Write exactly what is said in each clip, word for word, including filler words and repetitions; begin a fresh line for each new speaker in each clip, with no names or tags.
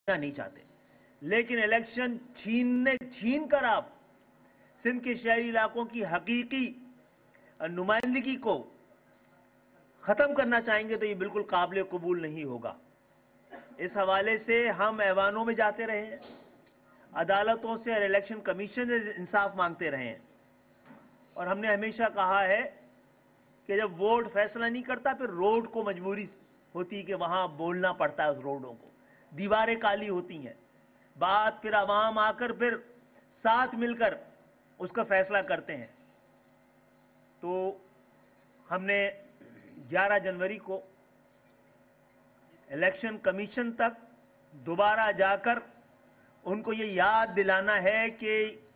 نہیں چاہتے، لیکن الیکشن چھیننے چھین کر آپ سندھ کے شہری علاقوں کی حقیقی نمائندگی کو ختم کرنا چاہیں گے تو یہ بالکل قابل قبول نہیں ہوگا۔ اس حوالے سے ہم ایوانوں میں جاتے رہے ہیں، عدالتوں سے اور الیکشن کمیشن سے انصاف مانگتے رہے ہیں، اور ہم نے ہمیشہ کہا ہے کہ جب ووٹ فیصلہ نہیں کرتا پھر روڈ کو مجبوری ہوتی کہ وہاں بولنا پڑتا ہے، اس روڈوں کو دیواریں کالی ہوتی ہیں، بات پھر عوام آ کر پھر ساتھ مل کر اس کا فیصلہ کرتے ہیں۔ تو ہم نے گیارہ جنوری کو الیکشن کمیشن تک دوبارہ جا کر ان کو یہ یاد دلانا ہے کہ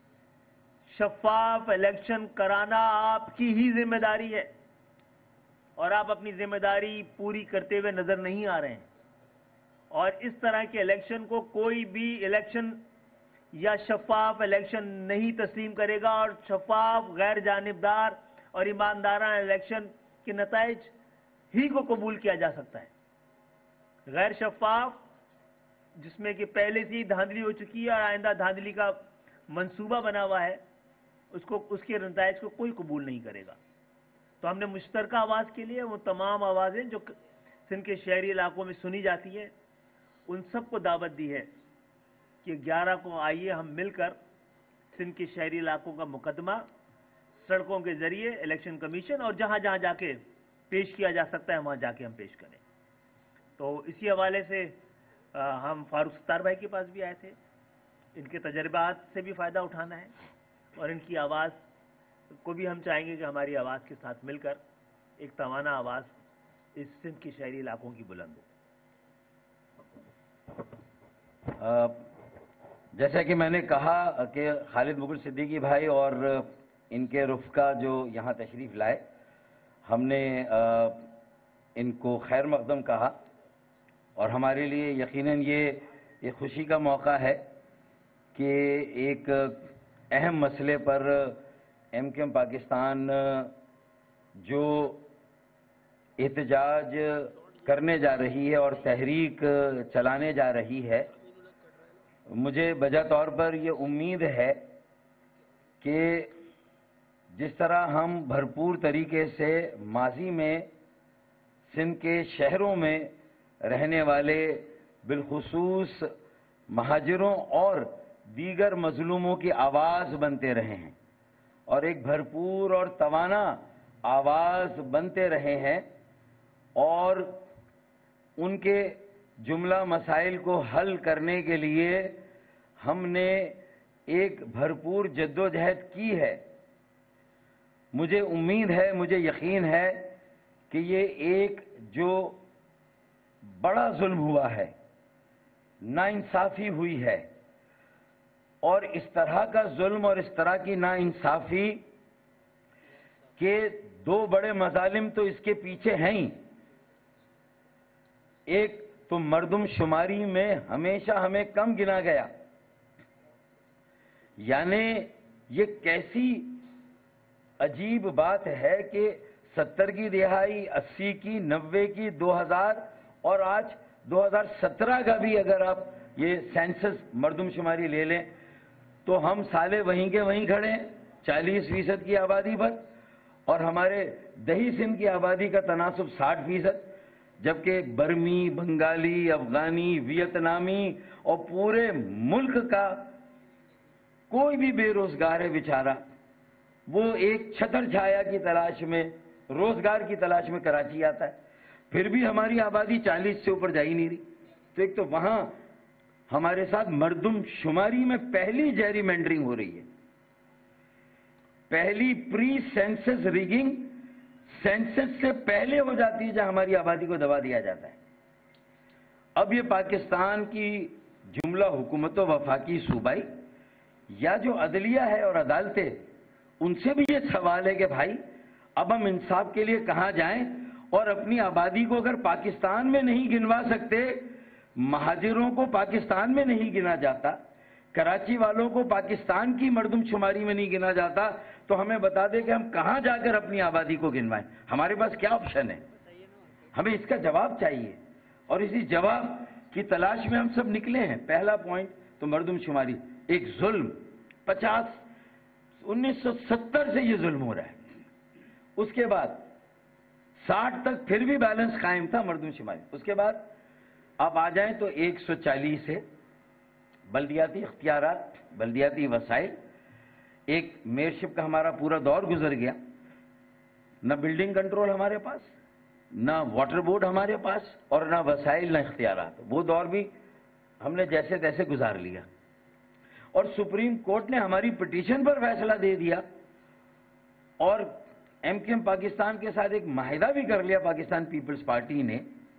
شفاف الیکشن کرانا آپ کی ہی ذمہ داری ہے، اور آپ اپنی ذمہ داری پوری کرتے ہوئے نظر نہیں آ رہے ہیں، اور اس طرح کے الیکشن کو کوئی بھی الیکشن یا شفاف الیکشن نہیں تسلیم کرے گا، اور شفاف غیر جانبدار اور ایماندارانہ الیکشن کے نتائج ہی کو قبول کیا جا سکتا ہے۔ غیر شفاف جس میں کہ پہلے سے ہی دھاندلی ہو چکی ہے اور آئندہ دھاندلی کا منصوبہ بنا ہوا ہے، اس کو اس کے نتائج کو کوئی قبول نہیں کرے گا۔ تو ہم نے مشترکہ آواز کے لیے وہ تمام آوازیں جو سندھ کے شہری علاقوں میں سنی جاتی ہیں ان سب کو دعوت دی ہے کہ گیارہ کو آئیے ہم مل کر سندھ کے شہری علاقوں کا مقدمہ سڑکوں کے ذریعے الیکشن کمیشن اور جہاں جہاں جا کے پیش کیا جا سکتا ہے وہاں جا کے ہم پیش کریں۔ تو اسی حوالے سے ہم فاروق ستار بھائی کے پاس بھی آئے تھے، ان کے تجربات سے بھی فائدہ اٹھانا ہے، اور ان کی آواز کو بھی ہم چاہیں گے کہ ہماری آواز کے ساتھ مل کر ایک توانا آواز اس سندھ کے شہری علاقوں کی بلند ہو۔
جیسا کہ میں نے کہا کہ خالد مغل صدیقی بھائی اور ان کے رفقا جو یہاں تشریف لائے، ہم نے ان کو خیر مقدم کہا، اور ہمارے لیے یقیناً یہ ایک خوشی کا موقع ہے کہ ایک اہم مسئلے پر ایم کیو ایم پاکستان جو احتجاج کرنے جا رہی ہے اور تحریک چلانے جا رہی ہے، مجھے بجا طور پر یہ امید ہے کہ جس طرح ہم بھرپور طریقے سے ماضی میں سندھ کے شہروں میں رہنے والے بالخصوص مہاجروں اور دیگر مظلوموں کی آواز بنتے رہے ہیں اور ایک بھرپور اور توانا آواز بنتے رہے ہیں، اور ان کے جملہ مسائل کو حل کرنے کے لیے ہم نے ایک بھرپور جدوجہد کی ہے، مجھے امید ہے، مجھے یقین ہے کہ یہ ایک جو بڑا ظلم ہوا ہے، ناانصافی ہوئی ہے، اور اس طرح کا ظلم اور اس طرح کی ناانصافی کے دو بڑے مظالم تو اس کے پیچھے ہیں ہی۔ ایک تو مردم شماری میں ہمیشہ ہمیں کم گنا گیا، یعنی یہ کیسی عجیب بات ہے کہ ستر کی دہائی، اسی کی، نوے کی، دو ہزار اور آج دو ہزار سترہ کا بھی اگر آپ یہ سینسس مردم شماری لے لیں تو ہم سالے وہیں کے وہیں کھڑے ہیں چالیس فیصد کی آبادی پر، اور ہمارے دہی سندھ کی آبادی کا تناسب ساٹھ فیصد، جبکہ برمی، بنگالی، افغانی، ویتنامی اور پورے ملک کا کوئی بھی بے روزگار ہے بیچارہ، وہ ایک چھتر چھایا کی تلاش میں، روزگار کی تلاش میں کراچی آتا ہے، پھر بھی ہماری آبادی چالیس سے اوپر جا ہی نہیں رہی۔ تو ایک تو وہاں ہمارے ساتھ مردم شماری میں پہلی جیری مینڈرنگ ہو رہی ہے، پہلی پری سینسس ریگنگ سینسس سے پہلے ہو جاتی ہے جہاں ہماری آبادی کو دبا دیا جاتا ہے۔ اب یہ پاکستان کی جملہ حکومت و وفاقی صوبائی یا جو عدلیہ ہے اور عدالتیں، ان سے بھی یہ سوال ہے کہ بھائی اب ہم انصاف کے لیے کہاں جائیں، اور اپنی آبادی کو اگر پاکستان میں نہیں گنوا سکتے، مہاجروں کو پاکستان میں نہیں گنا جاتا، کراچی والوں کو پاکستان کی مردم شماری میں نہیں گنا جاتا، تو ہمیں بتا دے کہ ہم کہاں جا کر اپنی آبادی کو گنوائیں، ہمارے پاس کیا آپشن ہے؟ ہمیں اس کا جواب چاہیے، اور اسی جواب کی تلاش میں ہم سب نکلے ہیں. پہلا پوائنٹ تو مردم شماری، ایک ظلم پچاس انیس سو ستر سے یہ ظلم ہو رہا ہے. اس کے بعد ساٹھ تک پھر بھی بیلنس قائم تھا مردم شماری. اس کے بعد آپ آ جائیں تو ایک سو چالیس ہے بلدیاتی اختیارات، بلدیاتی وسائل. ایک میئرشپ کا ہمارا پورا دور گزر گیا، نہ بلڈنگ کنٹرول ہمارے پاس، نہ واٹر بورڈ ہمارے پاس، اور نہ وسائل نہ اختیارات. وہ دور بھی ہم نے جیسے تیسے گزار لیا، اور سپریم کورٹ نے ہماری پٹیشن پر فیصلہ دے دیا، اور ایم کیو ایم پاکستان کے ساتھ ایک معاہدہ بھی کر لیا. پاکستان پیپلز پارٹی نے،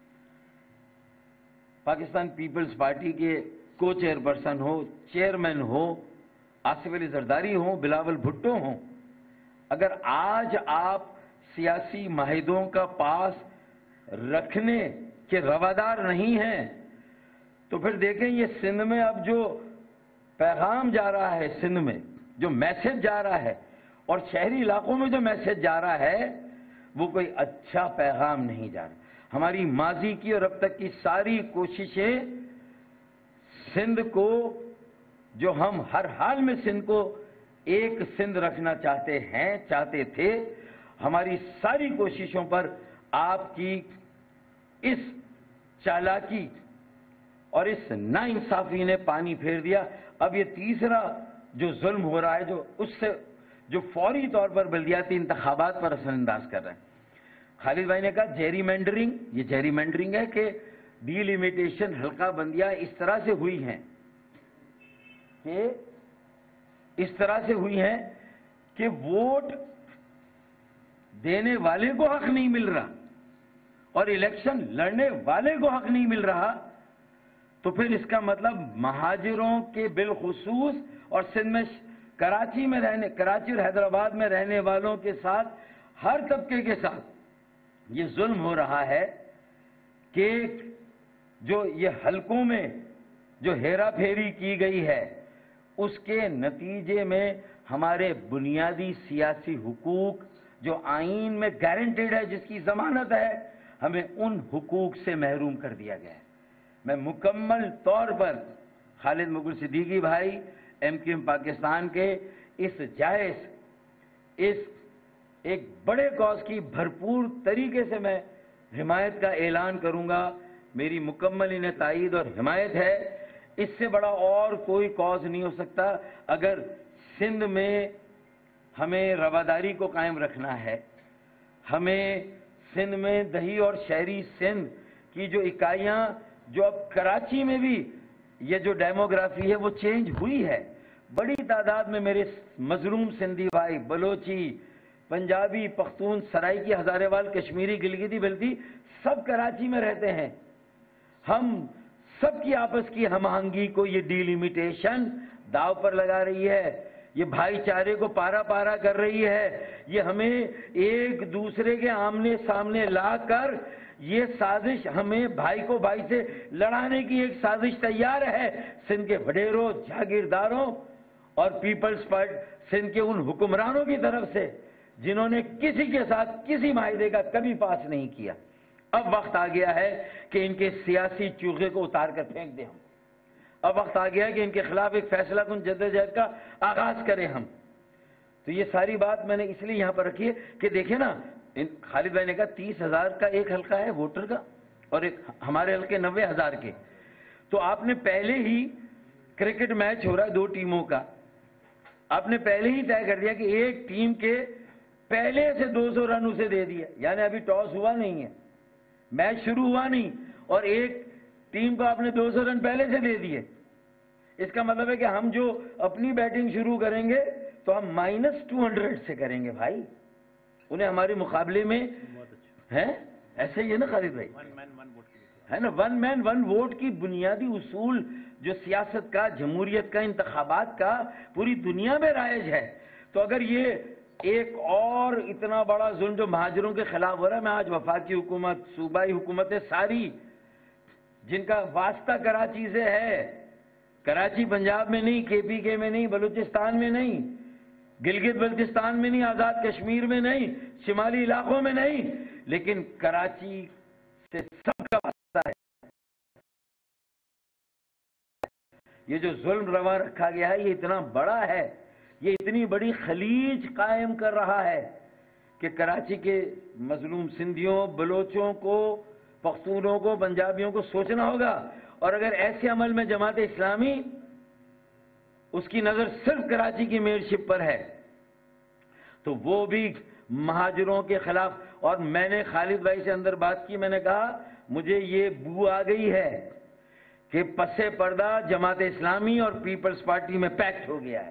پاکستان پیپلز پارٹی کے کو چیئر پرسن ہو، چیئرمین ہو، آصف علی زرداری ہوں، بلاول بھٹو ہوں، اگر آج آپ سیاسی معاہدوں کا پاس رکھنے کے روادار نہیں ہیں تو پھر دیکھیں یہ سندھ میں اب جو پیغام جا رہا ہے، سندھ میں جو میسج جا رہا ہے، اور شہری علاقوں میں جو میسج جا رہا ہے، وہ کوئی اچھا پیغام نہیں جا رہا. ہماری ماضی کی اور اب تک کی ساری کوششیں سندھ کو، جو ہم ہر حال میں سندھ کو ایک سندھ رکھنا چاہتے ہیں، چاہتے تھے، ہماری ساری کوششوں پر آپ کی اس چالاکی اور اس ناانصافی نے پانی پھیر دیا. اب یہ تیسرا جو ظلم ہو رہا ہے، جو اس سے جو فوری طور پر بلدیاتی انتخابات پر اثر انداز کر رہے ہیں. خالد بھائی نے کہا جیری مینڈرنگ، یہ جیری مینڈرنگ ہے کہ ڈی لیمیٹیشن حلقہ بندیاں اس طرح سے ہوئی ہیں کہ اس طرح سے ہوئی ہیں کہ ووٹ دینے والے کو حق نہیں مل رہا اور الیکشن لڑنے والے کو حق نہیں مل رہا. تو پھر اس کا مطلب مہاجروں کے بالخصوص اور سندھ میں کراچی میں رہنے کراچی اور حیدرآباد میں رہنے والوں کے ساتھ، ہر طبقے کے ساتھ یہ ظلم ہو رہا ہے کہ جو یہ حلقوں میں جو ہیرا پھیری کی گئی ہے، اس کے نتیجے میں ہمارے بنیادی سیاسی حقوق جو آئین میں گارنٹیڈ ہے، جس کی ضمانت ہے، ہمیں ان حقوق سے محروم کر دیا گیا ہے. میں مکمل طور پر خالد مغل صدیقی بھائی، ایم کیو ایم پاکستان کے اس جائز، اس ایک بڑے کاز کی بھرپور طریقے سے میں حمایت کا اعلان کروں گا. میری مکمل انہیں تائید اور حمایت ہے. اس سے بڑا اور کوئی کاز نہیں ہو سکتا. اگر سندھ میں ہمیں رواداری کو قائم رکھنا ہے، ہمیں سندھ میں دیہی اور شہری سندھ کی جو اکائیاں، جو اب کراچی میں بھی یہ جو ڈیموگرافی ہے وہ چینج ہوئی ہے. بڑی تعداد میں میرے مظلوم سندھی بھائی، بلوچی، پنجابی، پختون، سرائکی، ہزارے وال، کشمیری، گلگتی، بلتی، سب کراچی میں رہتے ہیں. ہم سب کی آپس کی ہم آہنگی کو یہ ڈی لیمیٹیشن داؤ پر لگا رہی ہے، یہ بھائی چارے کو پارا پارا کر رہی ہے. یہ ہمیں ایک دوسرے کے آمنے سامنے لا کر یہ سازش، ہمیں بھائی کو بھائی سے لڑانے کی ایک سازش تیار ہے سندھ کے وڈیروں، جاگیرداروں اور پیپلز پارٹی سندھ کے ان حکمرانوں کی طرف سے جنہوں نے کسی کے ساتھ کسی معاہدے کا کبھی پاس نہیں کیا. اب وقت آ گیا ہے کہ ان کے سیاسی چوغے کو اتار کر پھینک دیں ہم. اب وقت آ گیا ہے کہ ان کے خلاف ایک فیصلہ کن جدوجہد کا آغاز کریں ہم. تو یہ ساری بات میں نے اس لیے یہاں پر رکھی ہے کہ دیکھیں نا، خالد بھائی نے کہا تیس ہزار کا ایک حلقہ ہے ووٹر کا اور ایک ہمارے حلقے نوے ہزار کے. تو آپ نے پہلے ہی کرکٹ میچ ہو رہا ہے دو ٹیموں کا، آپ نے پہلے ہی طے کر دیا کہ ایک ٹیم کے پہلے سے دو سو رن اسے دے دیا. یعنی ابھی ٹاس ہوا نہیں ہے، میچ شروع ہوا نہیں، اور ایک ٹیم کو آپ نے دو سو رن پہلے سے دے دیے. اس کا مطلب ہے کہ ہم جو اپنی بیٹنگ شروع کریں گے تو ہم مائنس ٹو ہنڈریڈ سے کریں گے بھائی. انہیں ہمارے مقابلے میں ہے ایسے ہی ہے نا خالد بھائی، ہے نا، ون مین ون ووٹ کی بنیادی اصول جو سیاست کا، جمہوریت کا، انتخابات کا پوری دنیا میں رائج ہے. تو اگر یہ ایک اور اتنا بڑا ظلم جو مہاجروں کے خلاف ہو رہا ہے، میں آج وفاقی حکومت، صوبائی حکومتیں ساری جن کا واسطہ کراچی سے ہے، کراچی پنجاب میں نہیں، کے پی کے میں نہیں، بلوچستان میں نہیں، گلگت بلتستان میں نہیں، آزاد کشمیر میں نہیں، شمالی علاقوں میں نہیں، لیکن کراچی سے سب کا واسطہ ہے. یہ جو ظلم روا رکھا گیا ہے یہ اتنا بڑا ہے، یہ اتنی بڑی خلیج قائم کر رہا ہے کہ کراچی کے مظلوم سندھیوں، بلوچوں کو، پختونوں کو، پنجابیوں کو سوچنا ہوگا۔ اور اگر ایسے عمل میں جماعت اسلامی اس کی نظر صرف کراچی کی میئرشپ پر ہے تو وہ بھی مہاجروں کے خلاف، اور میں نے خالد بھائی سے اندر بات کی، میں نے کہا مجھے یہ بو آ گئی ہے کہ پس پردہ جماعت اسلامی اور پیپلز پارٹی میں پیکٹ ہو گیا ہے،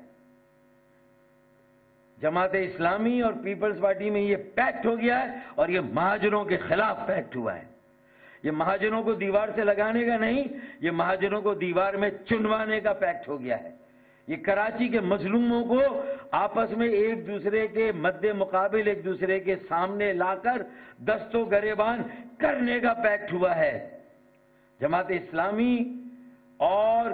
جماعت اسلامی اور پیپلز پارٹی میں یہ پیکٹ ہو گیا ہے اور یہ مہاجروں کے خلاف پیکٹ ہوا ہے۔ یہ مہاجروں کو دیوار سے لگانے کا نہیں، یہ مہاجروں کو دیوار میں چنوانے کا پیکٹ ہو گیا ہے۔ یہ کراچی کے مظلوموں کو آپس میں ایک دوسرے کے مد مقابل، ایک دوسرے کے سامنے لا کر دست و گریبان کرنے کا پیکٹ ہوا ہے۔ جماعت اسلامی اور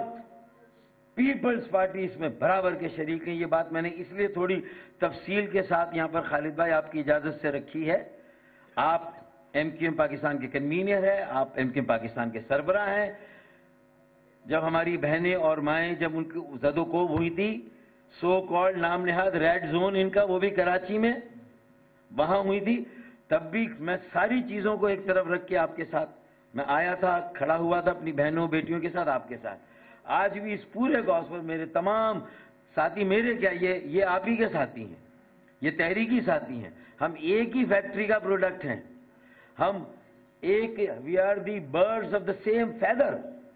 پیپلز پارٹی اس میں برابر کے شریک ہیں۔ یہ بات میں نے اس لیے تھوڑی تفصیل کے ساتھ یہاں پر خالد بھائی آپ کی اجازت سے رکھی ہے۔ آپ ایم کیو ایم پاکستان کے کنوینر ہیں، آپ ایم کیو ایم پاکستان کے سربراہ ہیں۔ جب ہماری بہنیں اور مائیں جب ان کی زد و کوب ہوئی تھی، سو کالڈ نام نہاد ریڈ زون ان کا، وہ بھی کراچی میں وہاں ہوئی تھی، تب بھی میں ساری چیزوں کو ایک طرف رکھ کے آپ کے ساتھ میں آیا تھا، کھڑا ہوا تھا اپنی بہنوں بیٹیوں کے ساتھ، آپ کے ساتھ۔ آج بھی اس پورے گاؤں پر میرے تمام ساتھی، میرے کیا یہ یہ آپ ہی کے ساتھی ہیں، یہ تحریکی ساتھی ہیں، ہم ایک ہی فیکٹری کا پروڈکٹ ہیں، ہم ایک we are the birds of the same feather.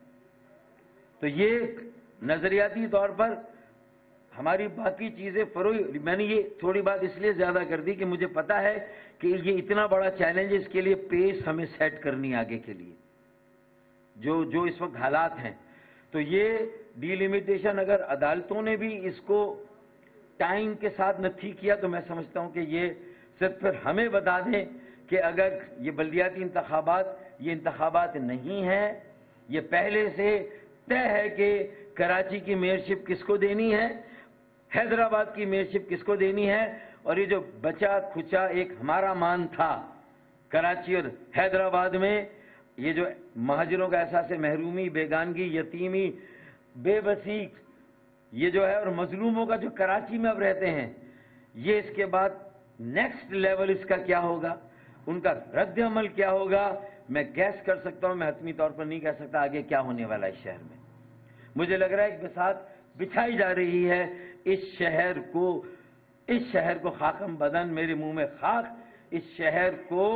تو یہ نظریاتی طور پر ہماری باقی چیزیں فروغ، میں نے یہ تھوڑی بات اس لیے زیادہ کر دی کہ مجھے پتا ہے کہ یہ اتنا بڑا چیلنج ہے، اس کے لیے پیس ہمیں سیٹ کرنی آگے کے لیے، جو جو اس وقت حالات ہیں۔ تو یہ ڈیلیمیٹیشن اگر عدالتوں نے بھی اس کو ٹائم کے ساتھ نہ ٹھیک کیا تو میں سمجھتا ہوں کہ یہ صرف پھر ہمیں بتا دیں کہ اگر یہ بلدیاتی انتخابات یہ انتخابات نہیں ہیں، یہ پہلے سے طے ہے کہ کراچی کی میئرشپ کس کو دینی ہے، حیدرآباد کی میئرشپ کس کو دینی ہے، اور یہ جو بچا کھچا ایک ہمارا مان تھا کراچی اور حیدرآباد میں، یہ جو مہاجروں کا احساس محرومی، بیگانگی، یتیمی، بے بسی، یہ جو ہے، اور مظلوموں کا جو کراچی میں اب رہتے ہیں، یہ اس کے بعد نیکسٹ لیول اس کا کیا ہوگا، ان کا رد عمل کیا ہوگا، میں گیس کر سکتا ہوں، میں حتمی طور پر نہیں کہہ سکتا آگے کیا ہونے والا ہے اس شہر میں۔ مجھے لگ رہا ہے ایک بساط بچھائی جا رہی ہے اس شہر کو، اس شہر کو خاکم بدن، میرے منہ میں خاک، اس شہر کو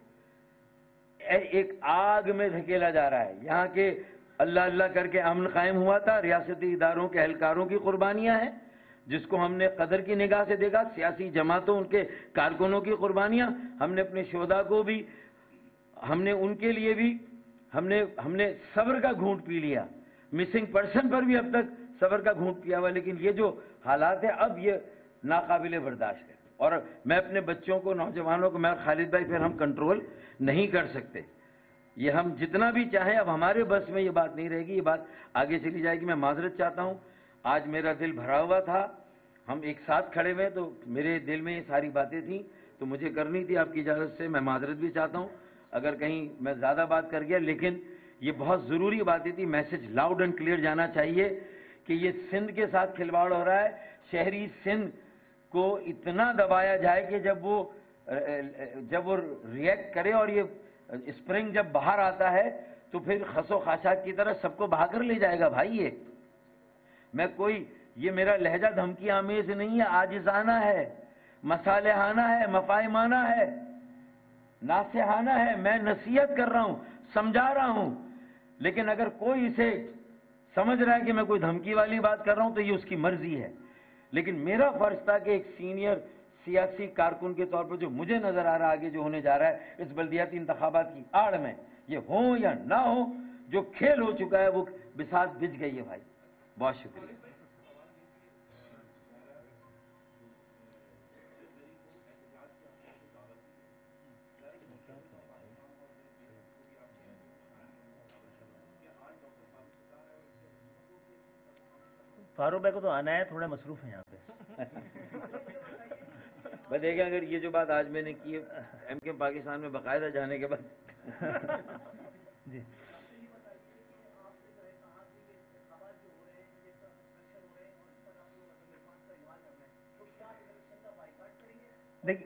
ایک آگ میں دھکیلا جا رہا ہے۔ یہاں کے اللہ اللہ کر کے امن قائم ہوا تھا، ریاستی اداروں کے اہلکاروں کی قربانیاں ہیں جس کو ہم نے قدر کی نگاہ سے دیکھا، سیاسی جماعتوں ان کے کارکنوں کی قربانیاں، ہم نے اپنے شہداء کو بھی، ہم نے ان کے لیے بھی ہم نے ہم نے صبر کا گھونٹ پی لیا، مسنگ پرسن پر بھی اب تک صبر کا گھونٹ پیا ہوا، لیکن یہ جو حالات ہیں اب یہ ناقابل برداشت ہے۔ اور میں اپنے بچوں کو، نوجوانوں کو، میں خالد بھائی پھر ہم کنٹرول نہیں کر سکتے، یہ ہم جتنا بھی چاہیں اب ہمارے بس میں یہ بات نہیں رہے گی، یہ بات آگے چلی جائے گی۔ میں معذرت چاہتا ہوں، آج میرا دل بھرا ہوا تھا، ہم ایک ساتھ کھڑے ہوئے تو میرے دل میں یہ ساری باتیں تھیں تو مجھے کرنی تھی، آپ کی اجازت سے میں معذرت بھی چاہتا ہوں اگر کہیں میں زیادہ بات کر گیا، لیکن یہ بہت ضروری باتیں تھی، میسج لاؤڈ اینڈ کلیئر جانا چاہیے کہ یہ سندھ کے ساتھ کھلواڑ ہو رہا ہے، شہری سندھ کو اتنا دبایا جائے کہ جب وہ جب وہ ریئیکٹ کرے اور یہ اسپرنگ جب باہر آتا ہے تو پھر خس و خاشاک کی طرح سب کو بہا کر لے جائے گا۔ بھائی یہ میں کوئی، یہ میرا لہجہ دھمکی آمیز نہیں ہے، عاجزانہ ہے، مصالحانہ ہے، مفاہمانہ ہے، ناصحانہ ہے، میں نصیحت کر رہا ہوں، سمجھا رہا ہوں، لیکن اگر کوئی اسے سمجھ رہا ہے کہ میں کوئی دھمکی والی بات کر رہا ہوں تو یہ اس کی مرضی ہے، لیکن میرا فرض تھا کہ ایک سینئر سیاسی کارکن کے طور پر جو مجھے نظر آ رہا ہے آگے جو ہونے جا رہا ہے اس بلدیاتی انتخابات کی آڑ میں، یہ ہوں یا نہ ہو، جو کھیل ہو چکا ہے وہ بساط بچ گئی ہے۔ بھائی بہت شکریہ۔
فاروق بھائی کو تو آنا ہے، تھوڑا مصروف ہے یہاں پہ۔
بس دیکھیں اگر یہ جو بات آج میں نے کی ایم کے پاکستان میں باقاعدہ جانے کے بعد
جی دیکھیے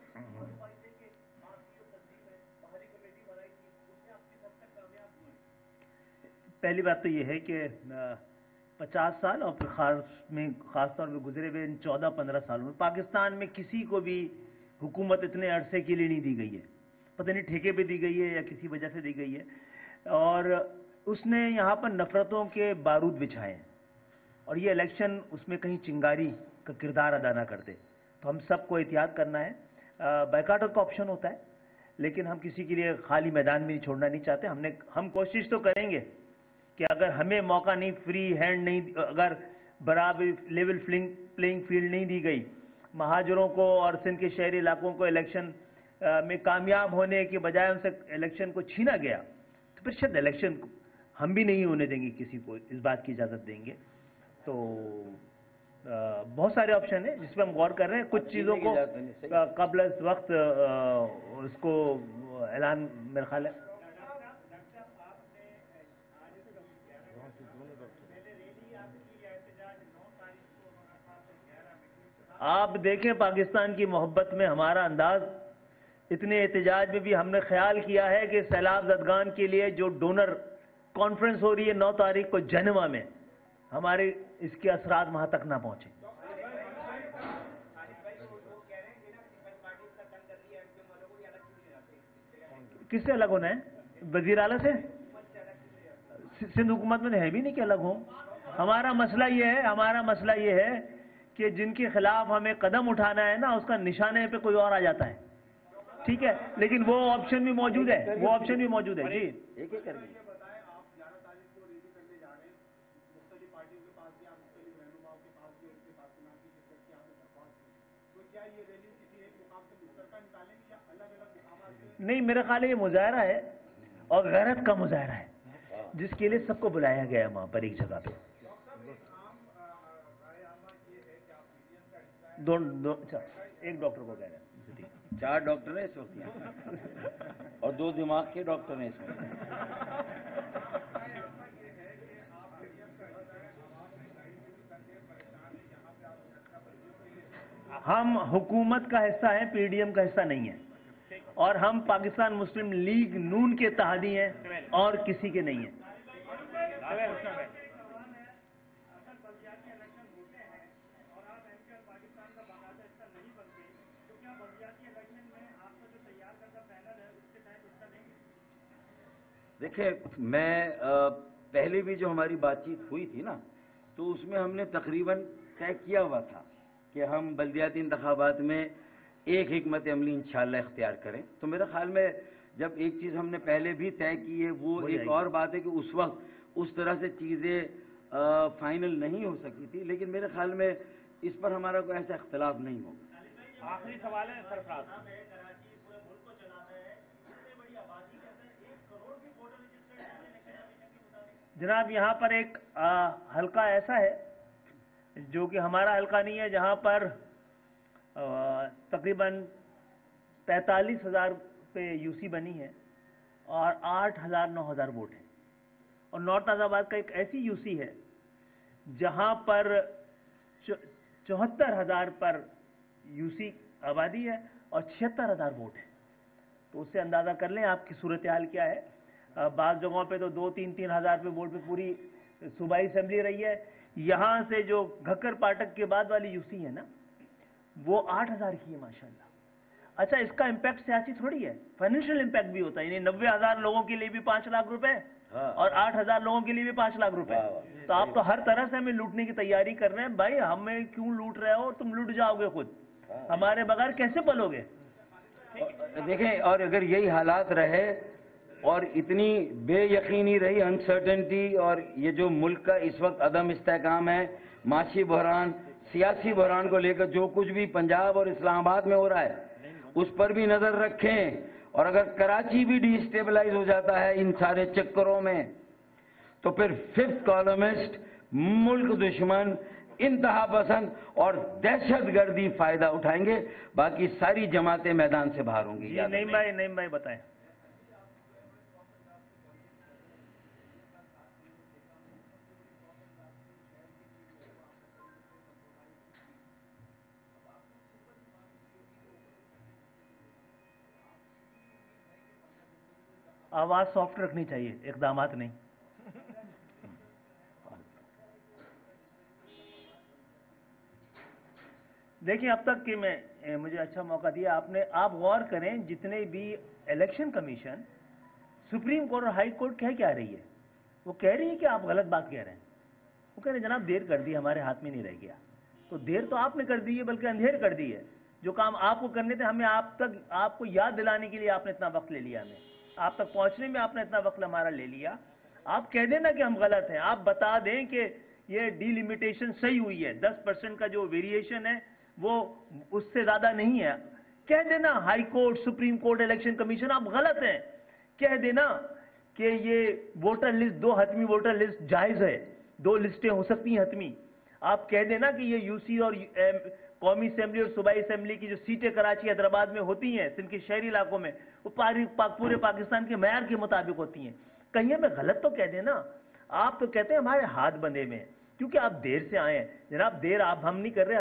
پہلی بات تو یہ ہے کہ پچاس سال اور پھر خاص میں خاص طور پہ گزرے ہوئے ان چودہ پندرہ سالوں میں پاکستان میں کسی کو بھی حکومت اتنے عرصے کے لیے نہیں دی گئی ہے. پتہ نہیں ٹھیکے پہ دی گئی ہے یا کسی وجہ سے دی گئی ہے, اور اس نے یہاں پر نفرتوں کے بارود بچھائے ہیں, اور یہ الیکشن اس میں کہیں چنگاری کا کردار ادا نہ کرتے. تو ہم سب کو احتیاط کرنا ہے. بائیکاٹ کا آپشن ہوتا ہے, لیکن ہم کسی کے لیے خالی میدان میں نہیں چھوڑنا نہیں چاہتے. ہم نے ہم کوشش تو کریں گے کہ اگر ہمیں موقع نہیں, فری ہینڈ نہیں, اگر برابر لیول پلینگ فیلڈ نہیں دی گئی مہاجروں کو اور سندھ کے شہری علاقوں کو الیکشن میں کامیاب ہونے کے بجائے ان سے الیکشن کو چھینا گیا, تو پھر شاید الیکشن ہم بھی نہیں ہونے دیں گے, کسی کو اس بات کی اجازت دیں گے. تو بہت سارے آپشن ہیں جس پہ ہم غور کر رہے ہیں. کچھ چیزوں کو قبل اس وقت اس کو اعلان میرا خیال ہے آپ دیکھیں پاکستان کی محبت میں ہمارا انداز, اتنے احتجاج میں بھی ہم نے خیال کیا ہے کہ سیلاب زدگان کے لیے جو ڈونر کانفرنس ہو رہی ہے نو تاریخ کو جنیوا میں, ہمارے اس کے اثرات وہاں تک نہ پہنچے. کس سے الگ ہونا ہے؟ وزیر اعلیٰ سے؟ سندھ حکومت میں ہے بھی نہیں کہ الگ ہوں. ہمارا مسئلہ یہ ہے ہمارا مسئلہ یہ ہے کہ جن کے خلاف ہمیں قدم اٹھانا ہے نا, اس کا نشانے پہ کوئی اور آ جاتا ہے. ٹھیک ہے, لیکن وہ آپشن بھی موجود ہے, وہ آپشن بھی موجود ہے. جی
ایک ایک کر کے
نہیں, میرا خیال ہے یہ مظاہرہ ہے اور غیرت کا مظاہرہ ہے, جس کے لیے سب کو بلایا گیا ہے وہاں پر ایک جگہ پہ. دو, دو, ایک ڈاکٹر کو کہہ رہے ہیں,
چار ڈاکٹر ہیں اس وقت یہاں اور دو دماغ کے ڈاکٹر ہیں اس وقت.
ہم حکومت کا حصہ ہیں, پی ڈی ایم کا حصہ نہیں ہے, اور ہم پاکستان مسلم لیگ نون کے اتحادی ہیں اور کسی کے نہیں ہیں.
دیکھیں, میں پہلے بھی جو ہماری بات چیت ہوئی تھی نا, تو اس میں ہم نے تقریباً طے کیا ہوا تھا کہ ہم بلدیاتی انتخابات میں ایک حکمت عملی انشاءاللہ اختیار کریں. تو میرے خیال میں جب ایک چیز ہم نے پہلے بھی طے کی ہے, وہ ایک اور بات ہے کہ اس وقت اس طرح سے چیزیں فائنل نہیں ہو سکی تھی, لیکن میرے خیال میں اس پر ہمارا کوئی ایسا اختلاف نہیں ہوگا.
آخری سوال ہے سرفراز. جناب, یہاں پر ایک حلقہ ایسا ہے جو کہ ہمارا حلقہ نہیں ہے, جہاں پر تقریباً پینتالیس ہزار پہ یو سی بنی ہے اور آٹھ ہزار نو ہزار ووٹ ہیں. اور نارتھ آباد کا ایک ایسی یو سی ہے جہاں پر چوہتر ہزار پر یو سی آبادی ہے اور چھہتر ہزار ووٹ ہیں. تو اس سے اندازہ کر لیں آپ کی صورتحال کیا ہے. بعض جگہوں پہ تو دو تین تین ہزار پہ ووٹ پہ پوری صوبائی اسمبلی رہی ہے. یہاں سے جو گھکر پاٹک کے بعد والی یو سی ہے نا, وہ آٹھ ہزار کی ہے ماشاءاللہ. اچھا, اس کا امپیکٹ سیاسی تھوڑی ہے, فائنینشیل امپیکٹ بھی ہوتا ہے. یعنی نوے ہزار لوگوں کے لیے بھی پانچ لاکھ روپے اور آٹھ ہزار لوگوں کے لیے بھی پانچ لاکھ روپے. تو آپ تو ہر طرح سے ہمیں لوٹنے کی تیاری کر رہے ہیں. بھائی, ہمیں کیوں لوٹ رہے ہو؟ تم لوٹ جاؤ گے خود, ہمارے بغیر کیسے پلو گے؟
دیکھیں, اور اگر یہی حالات رہے اور اتنی بے یقینی رہی, انسرٹنٹی, اور یہ جو ملک کا اس وقت عدم استحکام ہے, معاشی بحران, سیاسی بحران کو لے کر جو کچھ بھی پنجاب اور اسلام آباد میں ہو رہا ہے, اس پر بھی نظر رکھیں. اور اگر کراچی بھی ڈی اسٹیبلائز ہو جاتا ہے ان سارے چکروں میں, تو پھر ففتھ کالمسٹ, ملک دشمن, انتہا پسند اور دہشت گردی فائدہ اٹھائیں گے. باقی ساری جماعتیں میدان سے باہر ہوں گی.
نعیم بھائی, نعیم بھائی بتائیں. आवाज सॉफ्ट रखनी चाहिए, इकदामात नहीं। देखिए, अब तक कि मैं मुझे अच्छा मौका दिया आपने, आप गौर करें जितने भी इलेक्शन कमीशन, सुप्रीम कोर्ट और हाई कोर्ट कह क्या रही है? वो कह रही है कि आप गलत बात कह रहे हैं। वो कह रहे हैं जनाब देर कर दी, हमारे हाथ में नहीं रह गया। तो देर तो आपने कर दी है, बल्कि अंधेर कर दी है। जो काम आपको करने थे, हमें आप तक, आपको याद दिलाने के लिए आपने इतना वक्त ले लिया, हमें आप तक पहुंचने में आपने इतना वक्त हमारा ले लिया। आप कह देना कि हम गलत हैं, आप बता दें कि ये डीलिमिटेशन सही हुई है, दस परसेंट का जो वेरिएशन है वो उससे ज्यादा नहीं है। कह देना High Court, Supreme Court, Election Commission आप गलत हैं। कह देना कि ये वोटर लिस्ट, दो हतमी वोटर लिस्ट जायज है, दो लिस्टें हो सकती हैं हतमी। आप कह देना कि ये यूसी और कौमी असेंबली और सूबाई असेंबली की जो सीटें कराची हैदराबाद में होती हैं, सिंध के शहरी इलाकों में, वो पा, पूरे पाकिस्तान के मैयार के मुताबिक होती हैं। कहीं हमें गलत तो कह देना। आप तो कहते हैं हमारे हाथ बंधे में, क्योंकि आप देर से आए हैं। जनाब देर आप हम नहीं कर रहे।